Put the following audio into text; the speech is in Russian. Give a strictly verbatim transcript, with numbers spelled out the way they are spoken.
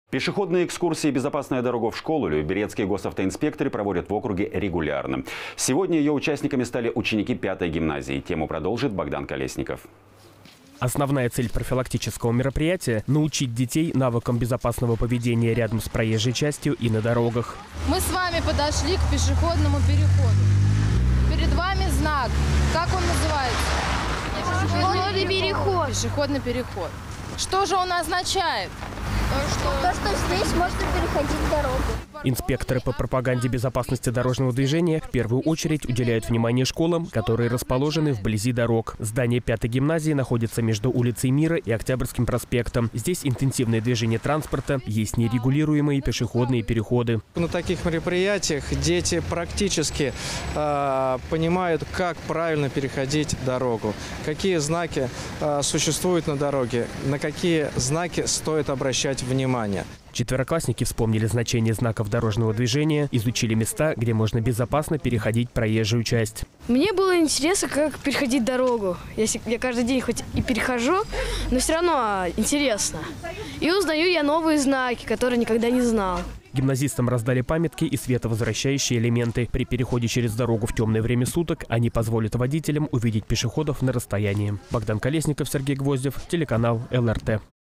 Пешеходные экскурсии «Безопасная дорога в школу» люберецкие госавтоинспекторы проводят в округе регулярно. Сегодня ее участниками стали ученики пятой гимназии. Тему продолжит Богдан Колесников. Основная цель профилактического мероприятия – научить детей навыкам безопасного поведения рядом с проезжей частью и на дорогах. Мы с вами подошли к пешеходному переходу. Перед вами знак. Как он называется? Пешеходный переход. Пешеходный переход. Что же он означает? То, что здесь можно переходить дорогу. Инспекторы по пропаганде безопасности дорожного движения в первую очередь уделяют внимание школам, которые расположены вблизи дорог. Здание пятой гимназии находится между улицей Мира и Октябрьским проспектом. Здесь интенсивное движение транспорта, есть нерегулируемые пешеходные переходы. На таких мероприятиях дети практически э, понимают, как правильно переходить дорогу, какие знаки э, существуют на дороге, на какие знаки стоит обращать внимание. Четвероклассники вспомнили значение знаков дорожного движения, изучили места, где можно безопасно переходить проезжую часть. Мне было интересно, как переходить дорогу. Если я каждый день хоть и перехожу, но все равно интересно. И узнаю я новые знаки, которые никогда не знал. Гимназистам раздали памятки и световозвращающие элементы. При переходе через дорогу в темное время суток они позволят водителям увидеть пешеходов на расстоянии. Богдан Колесников, Сергей Гвоздев, телеканал эл эр тэ.